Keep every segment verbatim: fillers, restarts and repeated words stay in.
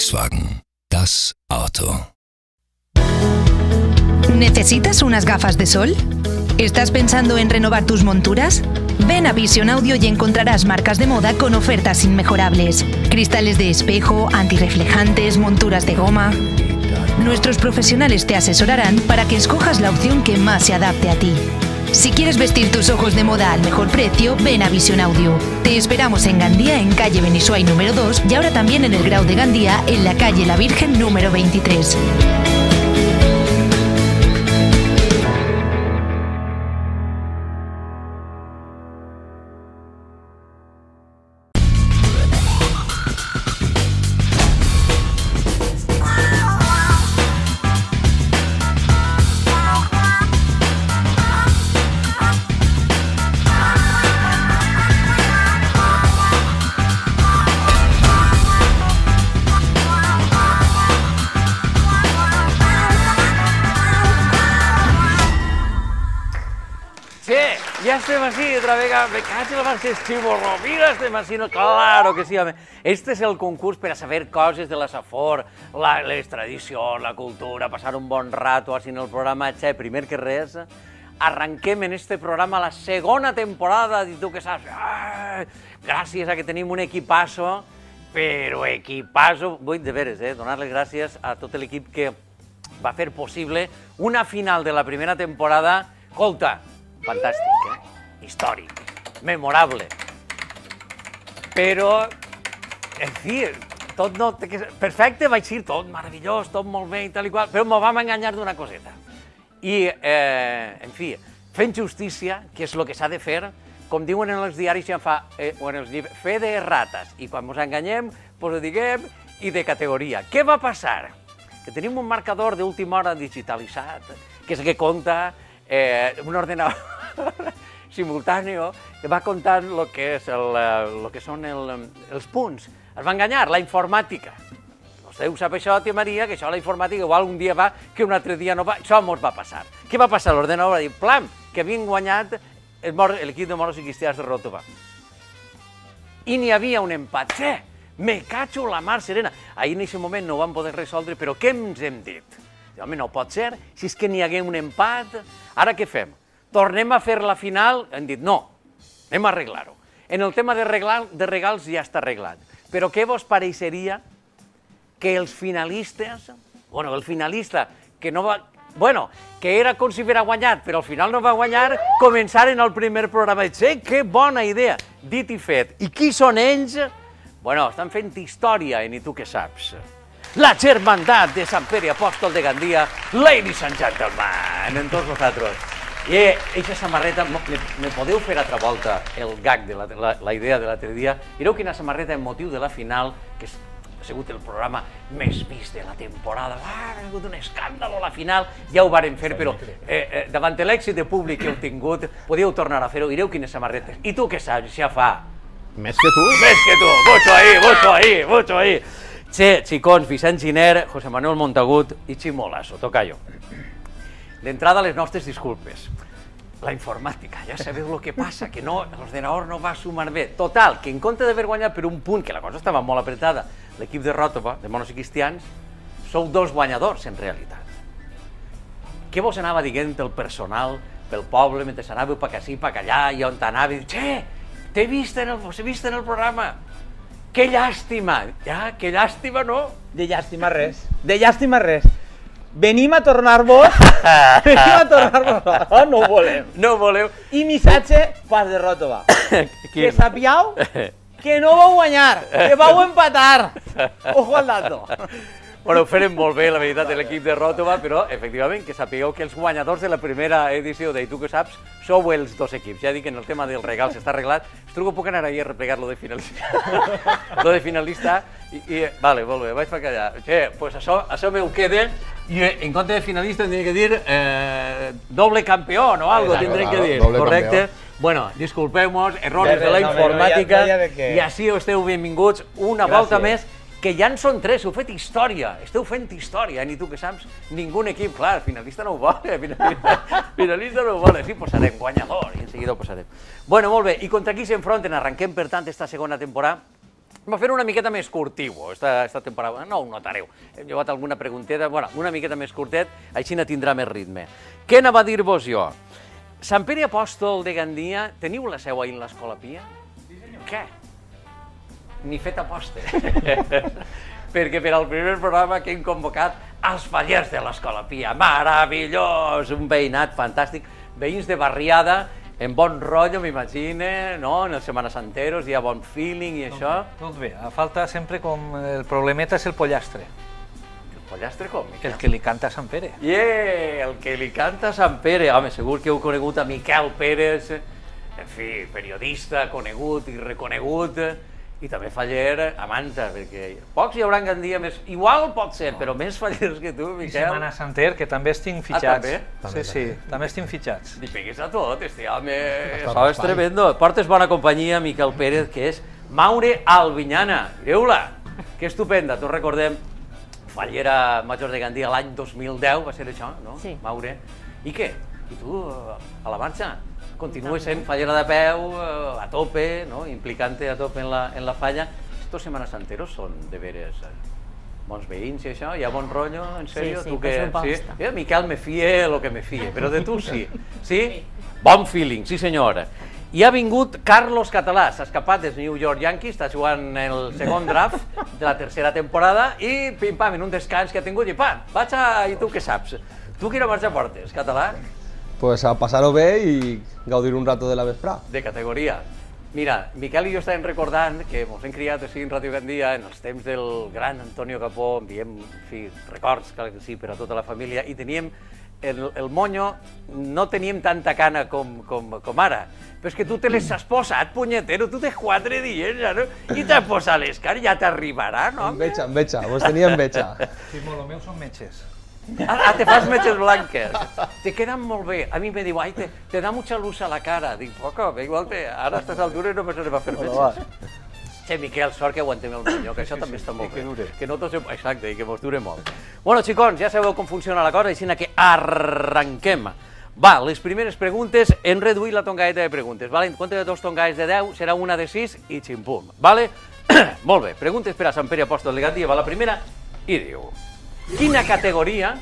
Volkswagen, das Auto. ¿Necesitas unas gafas de sol? ¿Estás pensando en renovar tus monturas? Ven a Vision Audio y encontrarás marcas de moda con ofertas inmejorables. Cristales de espejo, antirreflejantes, monturas de goma. Nuestros profesionales te asesorarán para que escojas la opción que más se adapte a ti. Si quieres vestir tus ojos de moda al mejor precio, ven a Vision Audio. Te esperamos en Gandía, en calle Benisuay número dos, y ahora también en el Grau de Gandía, en la calle La Virgen número veintitrés. Ya estem així, otra vega, me cacho la mar que estimorro, mira, estem així, no, claro que sí, home. Este és el concurs per a saber coses de la Safor, la, les tradicions, la cultura, passar un bon rato així en el programa, che, primer que res, arranquem en este programa la segona temporada, i tu que saps, ah, gràcies a que tenim un equipasso, però equipasso, vull de veres, eh, donar les gràcies a tot l'equip que va fer possible una final de la primera temporada, escolta, fantàstic, eh? Històric, memorable. Però, en fi, tot no... Perfecte, vaig dir tot meravellós, tot molt bé i tal i qual, però m'ho vam enganyar d'una coseta. I, eh, en fi, fent justícia, que és el que s'ha de fer, com diuen en els diaris ja fa, eh, o en els llibres, fe de rates. I quan ens enganyem, doncs ho diguem, i de categoria. Què va passar? Que tenim un marcador d'última hora digitalitzat, que és el que compta eh, un ordenador simultáneo que va comptant el que, és el, el que són el, els punts. Es va enganyar, la informàtica. Vostè ho sap això, tia Maria, que això la informàtica igual un dia va, que un altre dia no va. Això ens va passar. Què va passar? L'ordenador va dir, plam, que havien guanyat l'equip de moros i cristians de Ròtova. I n'hi havia un empat. Che, me cacho la mar serena. Ahir en aquest moment no ho vam poder resoldre, però què ens hem dit? Home, no pot ser, si és que n'hi hagué un empat, ara què fem? Tornem a fer la final? Hem dit, no, anem a arreglar-ho. En el tema de, reglar, de regals ja està arreglat. Però què vos pareixeria que els finalistes, bueno, el finalista que no va, bueno, que era com si haguera guanyat, però al final no va guanyar, començaren el primer programa. Sí, que bona idea, dit i fet. I qui són ells? Bueno, estan fent història, i tu què saps? La Germandat de Sant Pere Apòstol de Gandia, ladies and gentlemen, en tots vosaltres. I aquesta samarreta, me, me podeu fer altra volta el gag de la, la, la idea de l'altre dia. Mireu quina samarreta en motiu de la final, que és, ha sigut el programa més vist de la temporada. Ah, ha sigut un escàndol a la final, ja ho varen fer, però eh, eh, davant l'èxit de públic que heu tingut, podíeu tornar a fer-ho. Mireu quines samarretes. I tu què saps? Ja fa... Més que tu. Més que tu. Mucho ahí, mucho ahí, mucho ahí. Che, xicons, Vicent Giner, José Manuel Montagut i Chimolazo, tocayo. D'entrada, les nostres disculpes. La informàtica, ja sabeu el que passa, que no, l'ordenador no va sumar bé. Total, que en compte d'haver guanyat per un punt, que la cosa estava molt apretada, l'equip de Ròtova, de monos i cristians, sou dos guanyadors, en realitat. Què vos anava dient el personal pel poble, mentre anàveu pa ací, pa allà, i on anàveu? Che, t'he vist en el, vos he vist en el programa. Que llàstima. Ja, que llàstima no. De llàstima res. De llàstima res. Venim a tornar-vos, venim a tornar-vos, oh, no ho volem. No ho voleu. I missatge pas de Ròtova. Que sapiau que no vau guanyar, que vau empatar. Ojo al dato. Bueno, ho farem molt bé, la veritat, de l'equip de Ròtova, però, efectivament, que sapigueu que els guanyadors de la primera edició de I tu que saps sou els dos equips. Ja dic que en el tema del regal s'està arreglat. Estrugo, puc anar ahir a replegar lo de finalista. Lo de finalista. I, i, vale, molt bé, vaig per allà. Che, pues això, això m'ho queda. I en compte de finalista tindré que dir eh, doble campió o algo, tindré que dir. Correcte? Bueno, disculpeu-nos, errors de la informàtica. I així esteu benvinguts una volta més. Que ja en són tres, heu fet història, esteu fent història, ni tu que saps, ningú equip, clar, finalista no ho vol, finalista, finalista no ho vol, sí, posarem guanyador, i en seguida ho posarem. Bueno, molt bé, i contra qui s'enfronten? Arrenquem, per tant, esta segona temporada Va fer una miqueta més curtiu, esta, esta temporada. No ho notareu. Hem llevat alguna pregunteta, bueno, una miqueta més curtet, així no tindrà més ritme. Què anava a dir-vos jo? Sant Pere Apòstol de Gandia, teniu la seu ahir en l'Escola Pia? Sí, senyor. Què? Ni fet aposta. Perquè per al primer programa que hem convocat els fallers de l'Escola Pia. Meravellós! Un veïnat fantàstic. Veïns de barriada, en bon rotllo, m'imagine, no? En els Setmana Santeros hi ha bon feeling i això. Tot bé, a falta sempre com el problemeta és el pollastre. El pollastre com? El que li canta a Sant Pere. Yeah, el que li canta a Sant Pere. Home, segur que heu conegut a Miquel Pérez, en fi, periodista conegut i reconegut, i també faller a Manta, perquè pocs hi haurà en Gandia més... Igual pot ser, però més fallers que tu, Miquel. I Setmana Santer, que també estic fitxats. Ah, també? Sí, sí, també estic fitxats. Li pegues a tot, este home... Això és tremendo. Portes bona companyia, Miquel Pérez, que és Maure Albinyana. Mireu-la, que estupenda. Tots recordem, fallera major de Gandia l'any dos mil deu, va ser això, no? Sí. Maure. I què? I tu, a la marxa? Continues sent fallera de peu, a tope, no? Implicant-te a tope en la, en la falla. Estos Setmana Santeros són de veres bons veïns i això? Hi ha bon rotllo, en sèrio? Sí, sí, tu per que, supost. sí? Eh, Miquel me fie lo que me fie, però de tu sí. Sí? Bon feeling, sí senyora. I ha vingut Carlos Català, s'ha escapat dels New York Yankees, està jugant el segon draft de la tercera temporada i pim-pam, en un descans que ha tingut i pam, vaig a... i tu què saps? Tu quina marxa portes, Català? Pues a passar-ho bé i gaudir un rato de la vesprà. De categoria. Mira, Miquel i jo estàvem recordant que ens hem criat així en Ràdio Gandia en els temps del gran Antonio Capó, enviem, en fi, records, clar que sí, per a tota la família, i teníem el, el monyo, no teníem tanta cana com, com, com ara, però és que tu te les has posat, punyetero, tu tens quatre dies, ja, no? I t'has posat les cares, ja t'arribarà, no? En vetxa, en vetxa, vos tenia en vetxa. Sí, molt, els meus són metges. Ah, te fas metges blanques. Te quedan molt bé. A mi me diu, ai, te, te da mucha luz a la cara. Dic, poca, igual te, ara a estas altures no me se va fer metges. Che, Miquel, sort que aguantem el monyo, que això també està molt bé. Que no tots... Exacte, i que vos dure molt. Bueno, xicons, ja sabeu com funciona la cosa, així que arranquem. Va, les primeres preguntes, hem reduït la tongaeta de preguntes, vale? En compte de dos tongaes de deu, serà una de sis i ximpum, vale? Molt bé, preguntes per a Sant Pere Apòstol de Gandia, va la primera, i diu... Quina categoria,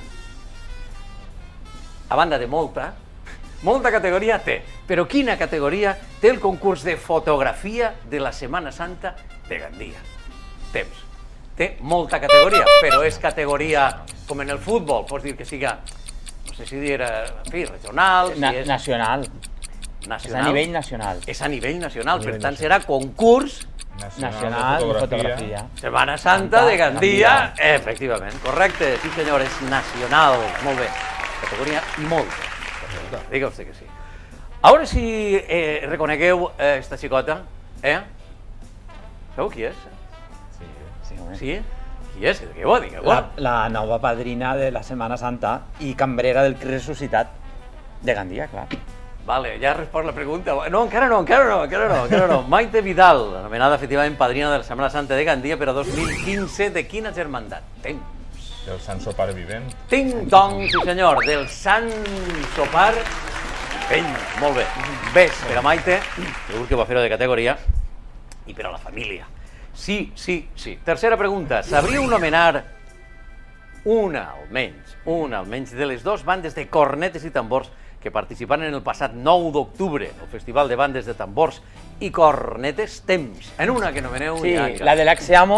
a banda de molta, molta categoria té, però quina categoria té el concurs de fotografia de la Setmana Santa de Gandia? Temps. Té molta categoria, però és categoria com en el futbol, pots dir que siga, no sé si dir, en fi, regional, si Na és... nacional. Nacional. És a nivell nacional. És a nivell nacional, per tant serà concurs Nacional de fotografia. Setmana Santa de Gandia, efectivament, correcte, sí senyor, és nacional, molt bé, categoria i molt, digue vostè que sí. A veure si eh, reconegueu eh, esta xicota, eh? Sabeu qui és? Sí, sí, home. Sí? Qui és? Digueu-ho, digueu-ho. La, la nova padrina de la Setmana Santa i cambrera del Cris Ressuscitat de Gandia, clar. Vale, ja respost la pregunta. No, encara no, encara no, encara no, encara no. Maite Vidal, anomenada efectivament padrina de la Setmana Santa de Gandia per a dos mil quinze, de quina germandat? Temps. Del Sant Sopar Vivent. Ting-tong, sí senyor, del Sant Sopar Vivent. Molt bé. Ves per a Maite, segur que va fer-ho de categoria, i per a la família. Sí, sí, sí. Tercera pregunta. Sabríeu nomenar una, almenys, una, almenys, de les dues bandes de cornetes i tambors que participaren en el passat nou d'octubre al Festival de Bandes de Tambors i Cornetes? Temps. En una que nomeneu... Sí, ja, la de l'Axiamo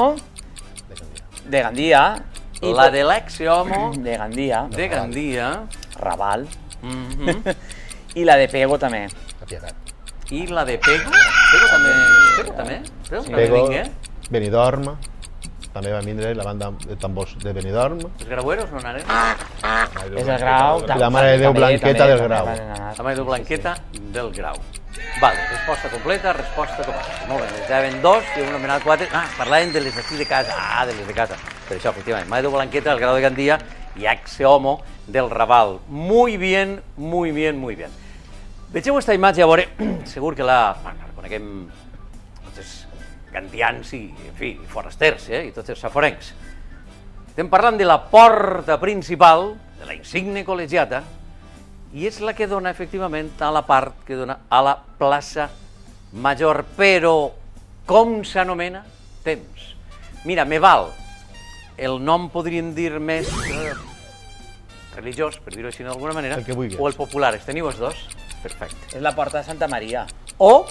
de Gandia. I la de l'Axiamo de Gandia. de Gandia. Raval. Mhm. I la de Pego també. I la de Pego. Pego també. Pego també. Pego també Pego, vingué. Benidorm, també va vindre la banda de tambors de Benidorm. Els graueros no anaren? És el Grau. I la Mare de Déu Blanqueta del Grau. La Mare de Déu Blanqueta del Grau. Vale, resposta completa, resposta completa. Molt bé, les llaven dos i hem nomenat quatre. Ah, parlaven de les d'aquí de casa. Ah, de les de casa. Per això, efectivament, Mare de Déu Blanqueta del Grau de Gandia i Axe-Homo del Raval. Muy bien, muy bien, muy bien. Vegeu esta imatge, a veure, segur que la, bueno, la reconeguem tots els gandians i, en fi, i forasters, eh, i tots els saforencs. Estem parlant de la porta principal, de la insigne col·legiata, i és la que dona, efectivament, a la part que dona a la plaça Major. Però com s'anomena temps. Mira, me val. El nom podríem dir més eh, religiós, per dir-ho així d'alguna manera, El que vulguis. o el popular. Els teniu els dos? Perfecte. És la porta de Santa Maria. O...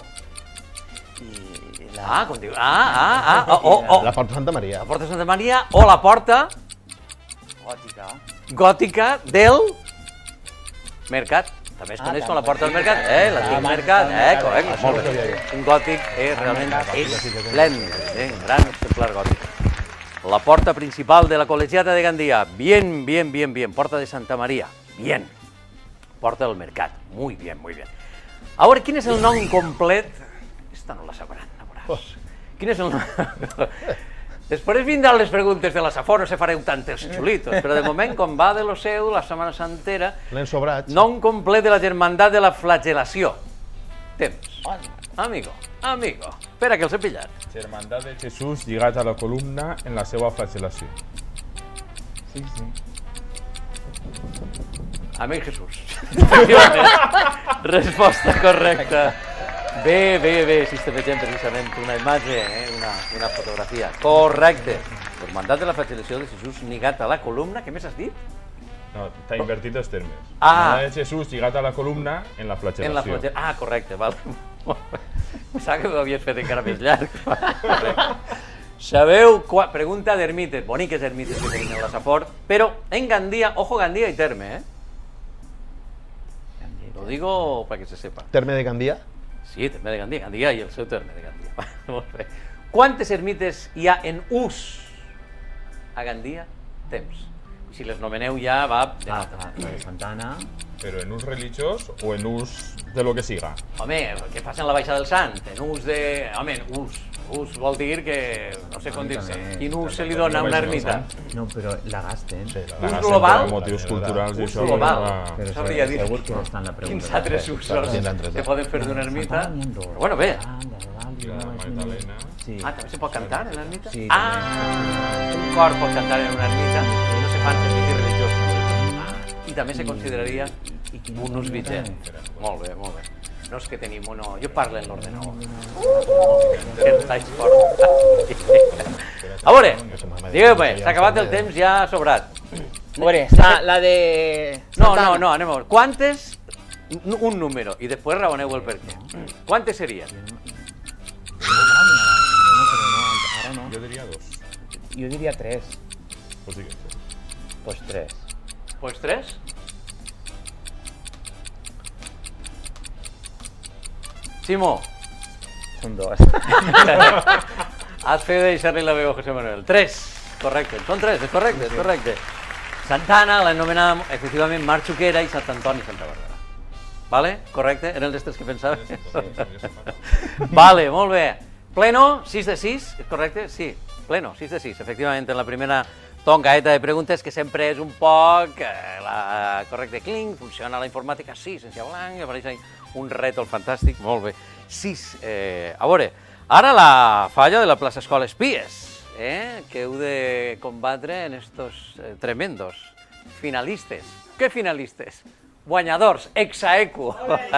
I la... Ah, com diu... Ah, ah, ah, o, o, o. La Porta Santa Maria. La porta de Santa Maria o la porta Gòtica. gòtica del mercat. També es Ah, coneix com la també. porta del mercat. Eh, l'antic Ah, mercat. el Eh, mercat. correcte, Això molt no sabia bé. jo. Un gòtic és realment esplèndid, eh, un gran exemplar gòtic. La porta principal de la Col·legiata de Gandia. Bien, bien, bien, bien. Porta de Santa Maria. Bien. Porta del mercat. Muy bien, muy bien. A veure, quin és el nom complet? Esta no la sabran, a veuràs. Quin és el nom... Després vindran les preguntes de la Safor, no se fareu tantes xulitos, però de moment, com va de lo seu, la Setmana Santera, L'hem sobrat. nom complet de la Germandat de la Flagelació. Temps. Amigo, amigo. Espera, que els he pillat. Germandat de Jesús lligat a la columna en la seva flagel·lació. Sí, sí. Amic Jesús. Efectivament. Resposta correcta. Bé, bé, bé, si estem veient precisament una imatge, eh? una, una fotografia. Correcte. Hermandat de la Flagelació de Jesús lligat a la columna. Què més has dit? No, t'ha invertit els termes. Ah. Germandat de Jesús lligat a la columna en la flagel·lació. En la flagel... Ah, correcte, val. Pensava que ho havies fet encara més llarg. Sabeu quan... Pregunta d'ermites, boniques ermites que tenim en la Safor, però en Gandia, ojo Gandia i terme, eh? Lo digo para que se sepa. Terme de Gandia? Sí, terme de Gandia, Gandia i el seu terme de Gandia. Molt bé. Quantes ermites hi ha en ús a Gandia? Temps. I si les nomeneu ja va de Ah, nota. la de Santana. Però en ús religiós o en ús de lo que siga. Home, què fas en la Baixa del Sant? En ús de... Home, en ús. Ús vol dir que... No sé com dir-se. Quin ús se li dona a una ermita? No, però la gasten. Sí, La Ús gasten global? per motius culturals i Ús això... global. no va- Però Sabria dir segur que està en la pregunta. quins altres usos tindran tres, se eh? poden fer d'una ermita. Santana n'hi ha dos. Però bueno, bé. I la Magdalena... Sí. Ah, també se pot cantar en l'ermita? Sí, ah, un cor pot cantar en una ermita i no se fan servicis religiosos. Ah, i també se consideraria un ús vigent. Molt bé, molt bé. No és que tenim uno... Jo parlo en l'ordenador. Que estáis fort. A veure, digueu-me, s'ha acabat el temps, ja ha sobrat. A veure, la, la de... No, Santana. no, no, anem a veure. Quantes... Un número, i després raoneu el per què. Quantes serien? No, però no, ara no. Jo diria dos. Jo diria tres. Pues digues. Pues tres. Pues tres? Simó, Són dos. has fet deixar-li la veu a José Manuel. Tres, correcte. Són tres, és correcte, és correcte. Santana l'anomenàvem, efectivament, Mar Xuquera i Sant Antoni i Santa Bàrbara. Vale? Correcte? Eren els tres que pensava? Vale, molt bé. Pleno, sis de sis, és correcte? Sí, pleno, sis de sis. Efectivament, en la primera tongaeta de preguntes, que sempre és un poc... Eh, la correcte, cling, funciona la informàtica, sí, sense blanc, apareix ahí un rètol fantàstic, molt bé. Sis. Eh, a veure, ara la falla de la plaça Escola Espies, eh, que heu de combatre en estos eh, tremendos finalistes. Què finalistes? Guanyadors, ex-aequo.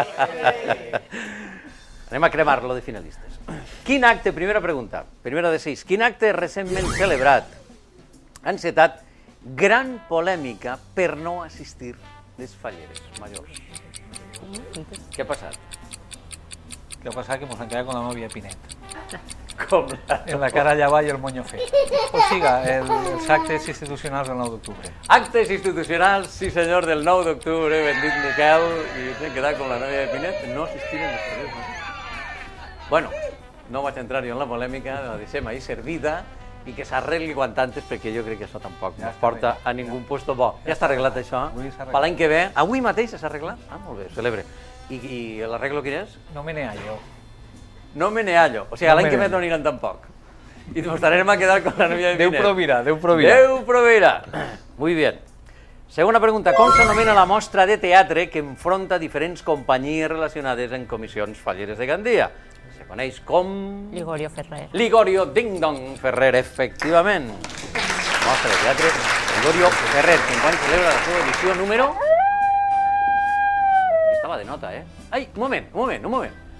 Anem a cremar-lo de finalistes. Quin acte, primera pregunta, primera de sis, quin acte recentment celebrat ha encetat gran polèmica per no assistir les falleres majors? Què ha passat? Què ha passat? Que mos han quedat con la novia Pinet. Com la... En la cara allà avall i el monyo fet. O siga, el, els actes institucionals del nou d'octubre. Actes institucionals, sí senyor, del nou d'octubre, bendit Miquel, i us he quedat con la novia de Pinet, no assistiren les falleres majors. Bueno, no vaig entrar jo en la polèmica, la deixem ahí servida, i que s'arregli quant antes, perquè jo crec que això tampoc no es porta a ningú puesto bo. Ja està arreglat això? Avui s'ha arreglat. Per l'any que ve? Avui mateix s'ha arreglat? Ah, molt bé, celebre. I, i l'arreglo quin és? No me neallo. No me neallo. O sigui, No l'any me que ve neallo. no aniran tampoc. I nos estarem a quedar con la novia de Déu Pinet. provirà, Déu provirà. Déu proveirà. Muy bien. Segona pregunta. Com s'anomena la mostra de teatre que enfronta diferents companyies relacionades en comissions falleres de Gandia? Se coneix com... Ligorio Ferrer. Ligorio Ding Dong Ferrer, efectivament. Mostra de teatre Ligorio Ferrer, que enguany celebra la seva edició número... Estava de nota, eh? Ai, un moment, un moment, un moment.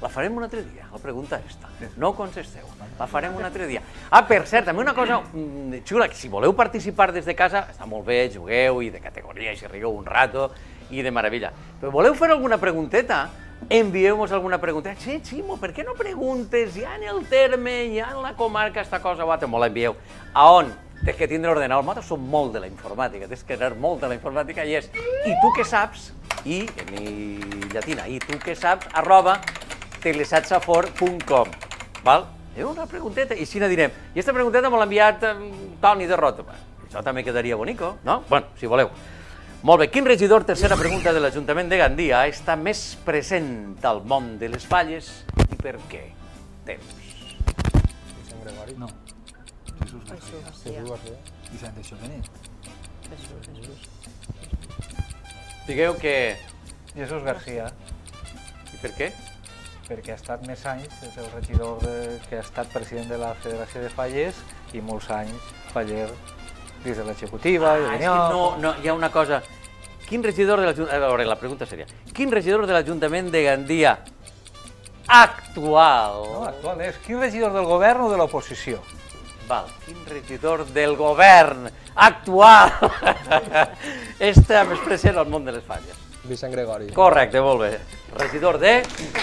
La farem un altre dia, la pregunta esta. No contesteu, la farem un altre dia. Ah, per cert, també una cosa xula, que si voleu participar des de casa, està molt bé, jugueu i de categoria, i si rigueu un rato, i de meravella. Però voleu fer alguna pregunteta? Envieu-nos alguna pregunteta. Sí, Ximo, per què no preguntes? Ja en el terme, ja en la comarca, esta cosa o altra, me l'envieu. A on? Tens que tindre ordenador. Nosaltres som molt de la informàtica, tens que anar molt de la informàtica, i és, i tu què saps? I, en llatina, i tu què saps? Arroba telesatsafor punt com. Val? És una pregunteta, i si no direm, i aquesta pregunteta me l'ha enviat Toni de Ròtova. Això també quedaria bonico, no? Bueno, si voleu. Molt bé, quin regidor, tercera pregunta de l'Ajuntament de Gandia, està més present al món de les falles i per què? Temps. Vicent Gregori. No. Jesús García. Jesús García. Vicente Xomenet. Jesús, Jesús. Digueu que... Jesús García, I per què? perquè ha estat més anys, és el regidor de, que ha estat president de la Federació de Falles i molts anys faller des de l'executiva. Ah, és que no, no, hi ha una cosa. Quin regidor de l'Ajuntament... A veure, la pregunta seria, quin regidor de l'Ajuntament de Gandia actual... No, actual és, quin regidor del govern o de l'oposició? Val, quin regidor del govern actual està més present al món de les falles? Vicent Gregori. Correcte, molt bé. Regidor de...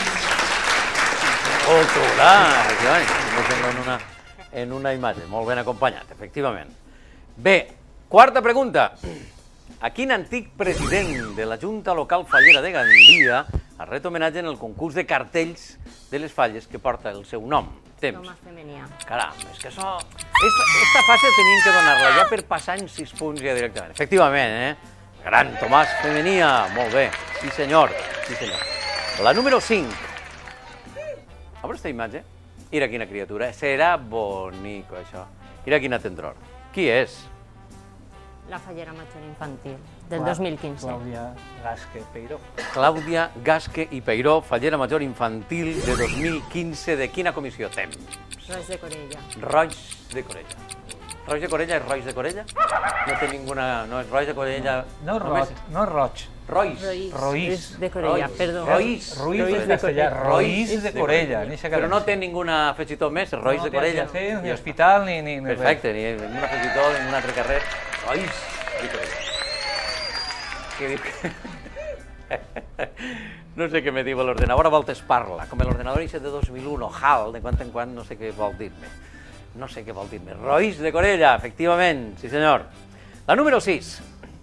Cultura, efectivament. En una, en una imatge, molt ben acompanyat, efectivament. Bé, quarta pregunta. A quin antic president de la Junta Local Fallera de Gandia ha ret homenatge en el concurs de cartells de les falles que porta el seu nom? Temps. Tomàs Femenia. Caram, és que això... Esta, esta fase tenien que donar-la ja per passar en sis punts ja directament. Efectivament, eh? Gran Tomàs Femenia, molt bé. Sí, senyor. Sí, senyor. La número cinc. A veure aquesta imatge? Mira quina criatura. Serà bonico, això. Mira quina tendror. Qui és? La fallera major infantil, del dos mil quinze. Clàudia Gasque Peiró. Clàudia Gasque i Peiró, fallera major infantil de dos mil quinze. De quina comissió? Temps. Roig de Corella. Roig de Corella. Roig de Corella és Roig de Corella? No té ninguna... No és Roig de Corella... No, Roig, no Roig. Roig. Roís. De Corella, perdó. Roís. Ruiz de castellà. Roís de Corella. Però no té ninguna afegitó més, Roig de Corella. No té ni hospital ni... ni Perfecte, ni un afegitó, ni un altre carrer. Roig de Corella. Què dic? No sé què me diu l'ordenador, a voltes parla, com l'ordenador ese de dos mil un, HAL, de quan en quan no sé què vol dir-me. No sé què vol dir-me. Roís de Corella, efectivament, sí senyor. La número sis.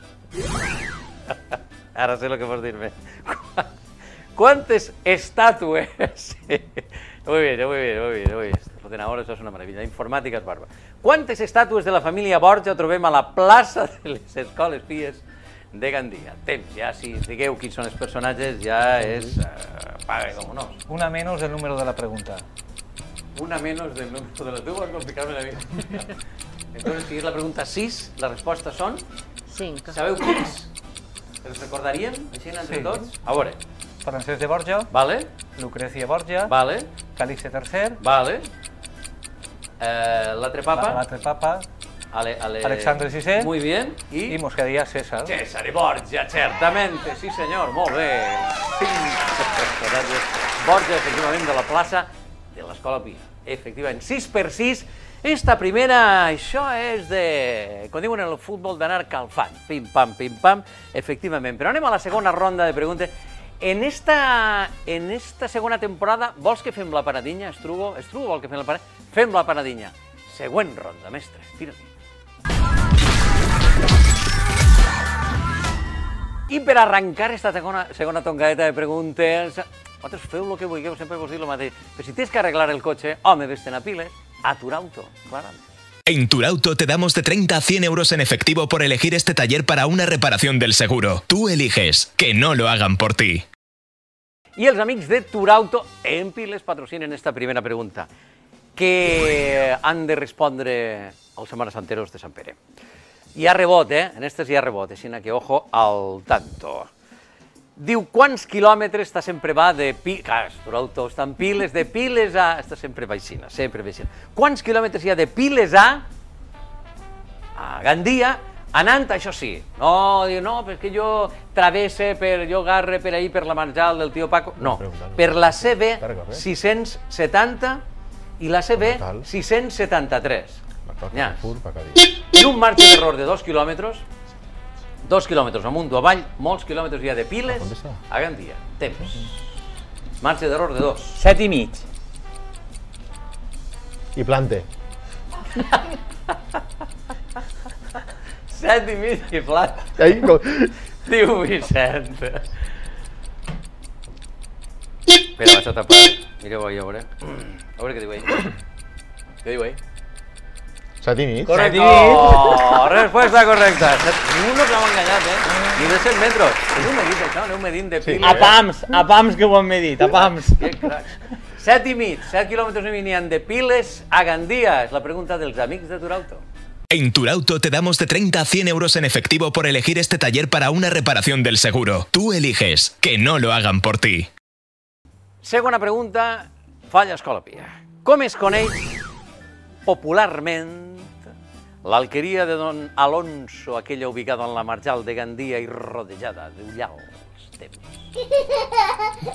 Ara sé el que vols dir-me. Quantes estàtues... Muy bien, muy bien, muy bien, muy bien. L'ordenador, això és una meravella. Informàtica és barba. Quantes estàtues de la família Borja trobem a la plaça de les Escoles Pies de Gandia? Temps, ja si digueu quins són els personatges, ja és... Uh, paga, com no. Una menys del número de la pregunta. Una menos del número de la tuya, complicarme la vida. Entonces, si es la pregunta sis, la resposta són... Cinc. Sabeu quins? Els recordaríem? Així entre Sí. tots? A veure. Francesc de Borja, Vale, Lucrecia Borja, vale, Càlixe tercer, vale. Eh, L'altre papa? l'altre papa, Ale, ale... Alexandre sisè. Muy bien. I... i mos quedaria César. César i Borja, certamente, sí senyor, molt bé. Cinc personatges. Borja, efectivament, de la plaça de l'Escola Pia. Efectivament, sis per sis. Esta primera, això és de, com diuen en el futbol, d'anar calfant. Pim-pam, pim-pam, efectivament. Però anem a la segona ronda de preguntes. En esta, en esta segona temporada, vols que fem la panadinha, Estrugo? Estrugo vol que fem la panadinha? Fem la panadinha. Següent ronda, mestre. Tira-li. I per arrencar esta segona, segona tongadeta de preguntes, vosaltres feu el que vulgueu, sempre vos dic el mateix. Però si tens que arreglar el cotxe, home, vés-te'n a piles, a Turauto, clarament. En Turauto te damos de treinta a cien euros en efectivo por elegir este taller para una reparación del seguro. Tú eliges, que no lo hagan por ti. I els amics de Turauto en piles patrocinen esta primera pregunta, que han de respondre els setmanes santeros de Sant Pere. Hi ha rebot, eh? En aquestes hi ha rebot, així que ojo al tanto. Diu, quants quilòmetres està sempre va de piles... Clar, Turauto està en piles, de piles a... Està sempre baixina, sempre baixina. Quants quilòmetres hi ha de piles a... a Gandia Anant, això sí. No, diu, no, perquè jo travesse, per, jo garre per ahir per la marjal del tio Paco. No, per la C B sis-cents setanta i la C B sis-cents setanta-tres. I un marge d'error de dos quilòmetres, dos quilòmetres amunt o avall, molts quilòmetres ja de Piles a Gandia. Temps. Marge d'error de dos. Set i mig. I plante. Set i mig i plat. Diu Vicent. Espera, vaig a tapar. Mireu ahí, a veure. A veure què diu ell. Què diu ell? Set i mig. Correcte. Respuesta correcta. Ningú no l'ha enganyat, eh? Ni de set metres. Aneu medint això, aneu medint de Piles. A pams, a pams que ho han medit, a pams. Que cracs. Set i mig, set quilòmetres i mig de Piles a Gandia. És la pregunta dels amics de Turauto. En Turauto te damos de treinta a cien euros en efectivo por elegir este taller para una reparación del seguro. Tú eliges, que no lo hagan por ti. Segona pregunta, Falla Escolapia. Com es coneix popularment l'alqueria de Don Alonso, aquella ubicada en la marjal de Gandia i rodejada d'ullals? Temps.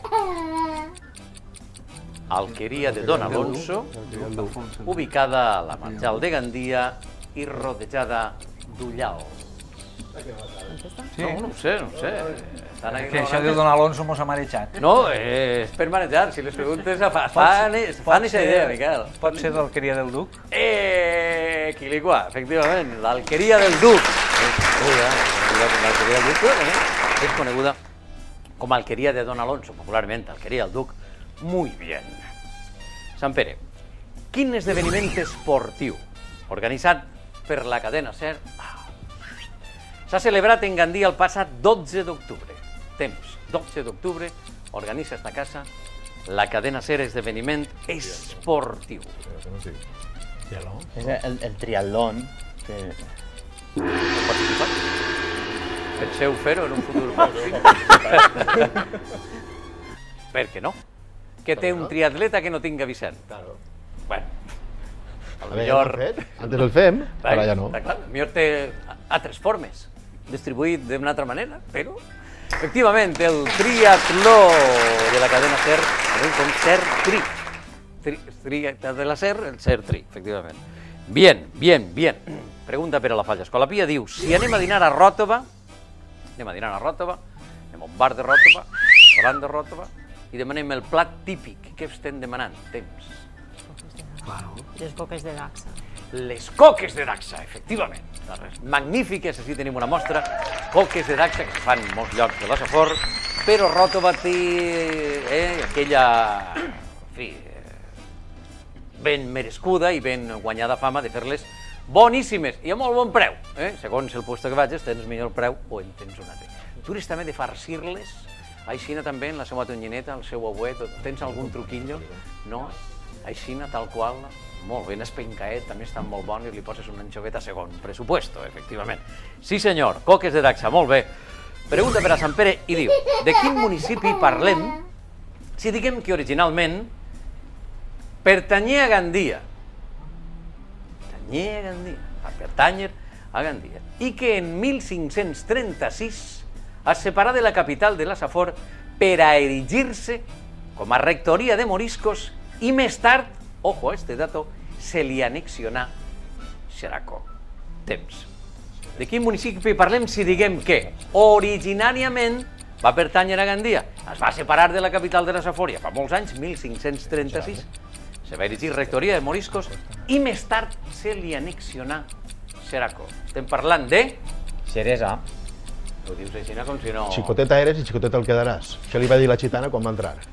Alqueria de Don Alonso, ubicada a la marjal de Gandia i rodejada d'ullals. Sí. No, no ho sé, no ho sé. Que això diu Don Alonso mos ha marejat. No, és per manejar. Si les preguntes fan aquesta idea, Miquel. Pot ser l'alqueria del Duc? Eh, Quilicua, efectivament, l'alqueria del Duc. L'alqueria del Duc, però és coneguda com alqueria de Don Alonso, popularment, alqueria del Duc. Muy bien. Sant Pere, quin esdeveniment esportiu organitzat per la cadena SER s'ha celebrat en Gandia el passat dotze d'octubre? Temps, dotze d'octubre, organitza esta casa la cadena SER esdeveniment esportiu. És el, el triatlón. Que... Penseu fer-ho en un futur pròxim? Per què no? Que té un triatleta que no tinga Vicent. Bueno, millor... Antes el fem, però ja no. Millor té altres formes, distribuït d'una altra manera, però... Efectivament, el triatló de la cadena SER, com SER-Tri. De la SER, el SER-Tri, efectivament. Bien, bien, bien. Pregunta per a la Falla Escolapia, diu, si anem a dinar a Ròtova, anem a dinar a Ròtova, anem a un bar de Ròtova, restaurant de Ròtova, i demanem el plat típic. Què estem demanant? Temps. Les coques de Dacsa. Les coques de Dacsa, efectivament. Magnífiques, així tenim una mostra. Coques de Dacsa, que es fan en molts llocs de la Safor, però Ròtova té eh, aquella, en fi, ben merescuda i ben guanyada fama de fer-les boníssimes i a molt bon preu. Eh? Segons el puesto que vagis, tens millor preu o en tens un altre. Tu eres també de farcir-les, aixina també en la seva tonyineta, el seu abuet, tens algun truquillo? No? Aixina, tal qual, molt ben espencaet, també estan molt bons i li poses una anxoveta segon pressupuesto, efectivament. Sí senyor, coques de Dacsa, molt bé. Pregunta per a Sant Pere i diu, de quin municipi parlem si diguem que originalment pertanyia a Gandia, pertanyia a Gandia, a pertànyer a Gandia, i que en mil cinc-cents trenta-sis es separà de la capital de la Safor per a erigir-se com a rectoria de moriscos i més tard, ojo a este dato, se li annexionà Xeraco. Temps. De quin municipi parlem si diguem que originàriament va pertànyer a Gandia, es va separar de la capital de la Safor fa molts anys, mil cinc-cents trenta-sis, se va erigir rectoria de moriscos i més tard se li annexionà Xeraco. Estem parlant de... Xeresa. Ho dius així com si no... Xicoteta eres i xicoteta el quedaràs. Això li va dir la gitana quan va entrar.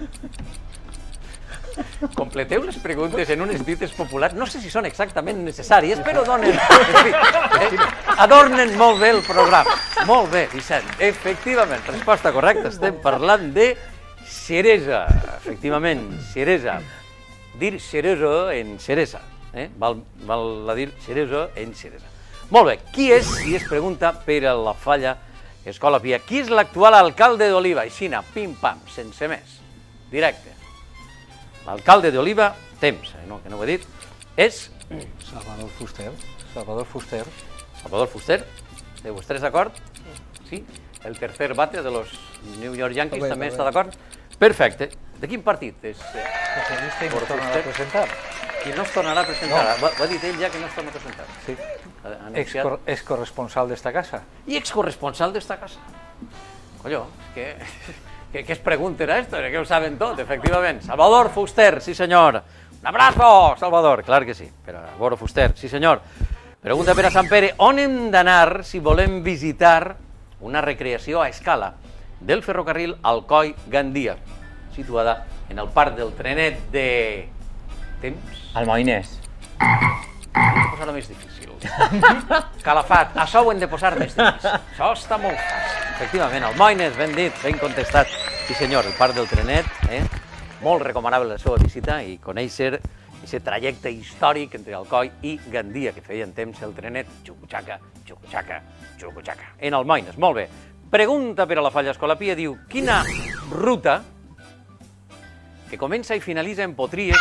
Completeu les preguntes en unes dites populars, no sé si són exactament necessàries, però donen, en fi, eh, adornen molt bé el programa. Molt bé, Vicent. Efectivament, resposta correcta, estem parlant de Xeresa. Efectivament, Xeresa. Dir Xeresa en Xeresa. Eh? Val, val a dir Xeresa en Xeresa. Molt bé, qui és, si es pregunta per a la Falla Escolapia, qui és l'actual alcalde d'Oliva? Aixina, pim-pam, sense més, directe. L'alcalde d'Oliva, temps, no, que no ho he dit, és... Salvador Fuster. Salvador Fuster. Salvador Fuster, de vostès d'acord? Sí. El tercer bate de los New York Yankees també està d'acord? Perfecte. De quin partit és? Socialista i no es tornarà a presentar. I no es tornarà a presentar. Ho ha dit ell ja que no es torna a presentar. Sí. És corresponsal d'esta casa. I excorresponsal d'esta casa. Colló, que... ¿Qué, ¿Qué es pregunta era esto? Que ho saben tot, efectivament. Salvador Fuster, sí senyor. Un abrazo, Salvador. Clar que sí, per a Salvador Fuster, sí senyor. Pregunta per a Sant Pere, on hem d'anar si volem visitar una recreació a escala del ferrocarril Alcoi-Gandia, situada en el parc del trenet de... Temps? Almoines. Hem de posar-ho més difícil. Calafat, això ho hem de posar més difícil. Això està molt fàcil. Efectivament, Almoines, ben dit, ben contestat. Sí senyor, el parc del trenet, eh? Molt recomanable la seva visita i conèixer aquest trajecte històric entre Alcoi i Gandia, que feia en temps el trenet xucuxaca, xucuxaca, xucuxaca. En Almoines, molt bé. Pregunta per a la Falla Escolapia, diu, quina ruta que comença i finalitza en Potries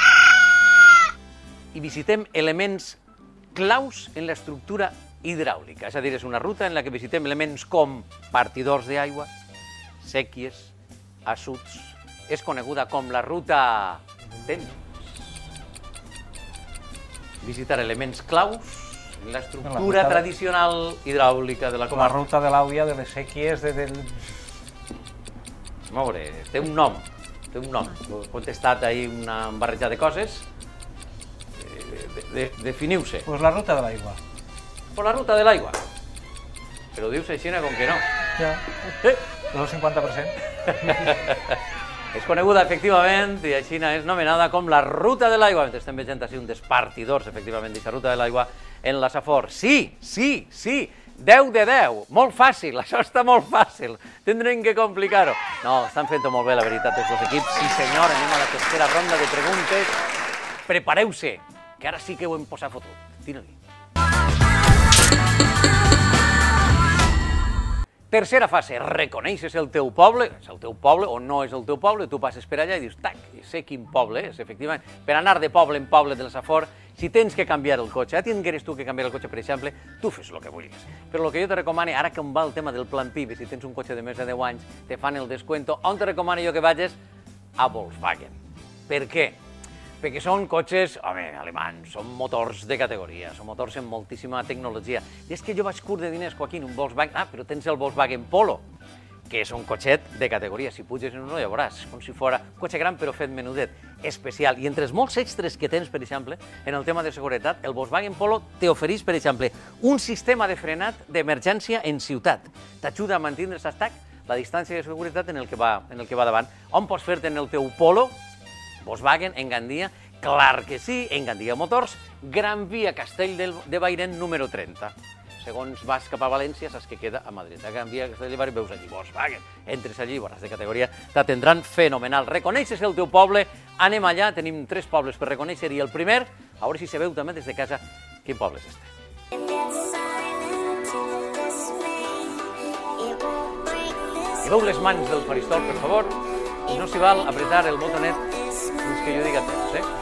i visitem elements claus en l'estructura hidràulica, és a dir, és una ruta en la que visitem elements com partidors d'aigua, sèquies, assuts, és coneguda com la ruta temps. Visitar elements claus en l'estructura tradicional hidràulica de la comarca. La ruta de l'àvia, de les sèquies, de... Molt bé, té un nom, té un nom. He contestat ahir una barreja de coses. Definiu-se. Pues la ruta de l'aigua. Pues la ruta de l'aigua. Però dius així com que no. Ja. El cinquanta per cent. És coneguda, efectivament, i així és nomenada com la ruta de l'aigua. Mentre estem veient així un dels partidors, efectivament, d'aquesta ruta de l'aigua en la Safor. Sí, sí, sí, deu de deu. Molt fàcil, això està molt fàcil. Tindrem que complicar-ho. No, estan fent-ho molt bé, la veritat, els dos equips. Sí, senyor, anem a la tercera ronda de preguntes. Prepareu-se, que ara sí que ho hem posat fotut. Tira-li. Tercera fase, reconeixes el teu poble, és el teu poble o no és el teu poble, tu passes per allà i dius, tac, sé quin poble és, efectivament. Per anar de poble en poble de la Safor, si tens que canviar el cotxe, ja tingueres tu que canviar el cotxe, per exemple, tu fes el que vulguis. Però el que jo te recomano, ara que em va el tema del plan PIB, si tens un cotxe de més de deu anys, te fan el descuento, on te recomano jo que vagis? A Volkswagen. Per què? Perquè són cotxes, home, alemans, són motors de categoria, són motors amb moltíssima tecnologia. I és que jo vaig curt de diners, Joaquín, un Volkswagen... Ah, però tens el Volkswagen Polo, que és un cotxet de categoria. Si puges en uno ja veuràs, com si fos un cotxe gran però fet menudet, especial. I entre els molts extras que tens, per exemple, en el tema de seguretat, el Volkswagen Polo t'ofereix, per exemple, un sistema de frenat d'emergència en ciutat. T'ajuda a mantenir l'estac, la distància de seguretat en el que va, en el que va davant. On pots fer-te en el teu Polo? Volkswagen, en Gandia, clar que sí, en Gandia Motors, Gran Via Castell de Bairen, número trenta. Segons vas cap a València, saps que queda a Madrid. A Gran Via Castell de Bairen veus allí Volkswagen. Entres allí, veuràs de categoria, t'atendran fenomenal. Reconeixes el teu poble, anem allà, tenim tres pobles per reconèixer, i el primer, a veure si se veu també des de casa quin poble és este. Lleveu les mans del faristol, per favor, i no s'hi val apretar el botonet fins que jo diga temps, eh?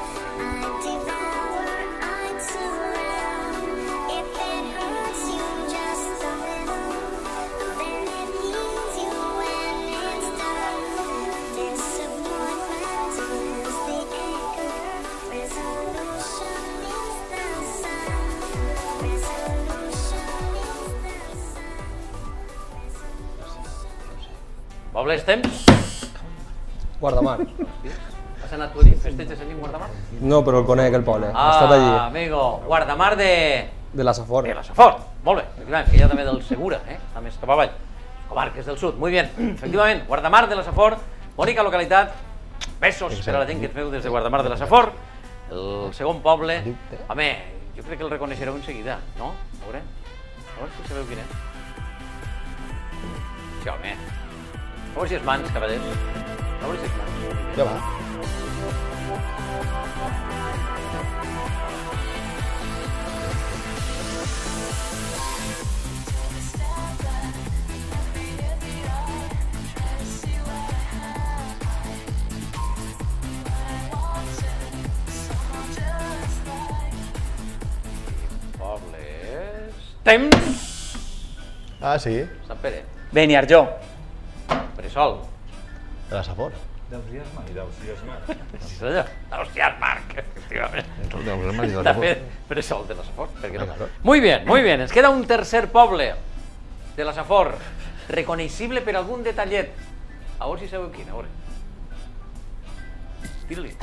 Pobles, temps? Guardamar. Has anat tu allí? Festeges allí en Guardamar? No, però el conec, el poble. Ah, ha estat allí. amigo, Guardamar de... De la Safor. De la Safor, molt bé. Efectivament, que hi ha també del Segura, eh? També és cap avall. Comarques del sud, muy bien. Efectivament, Guardamar de la Safor, bonica localitat. Besos per a la gent que et veu des de Guardamar de la Safor. El segon poble, home, jo crec que el reconeixereu en seguida, no? A veure, a veure si sabeu quin és. Sí, home. A veure si és mans, cavallers. A veure si és mans. Ja va. Pobles... Temps! Ah, sí, Sant Pere. Beniarjó. Bressol. de la Safor. I d'Ausias Marc. Sí, senyor. Hòstia, Marc, efectivament. De De fet, Bressol de la Safor, per què no? Muy bien, muy bien. Ens queda un tercer poble de la Safor, reconeixible per algun detallet. A veure si sabeu quin, a veure. Tira-li.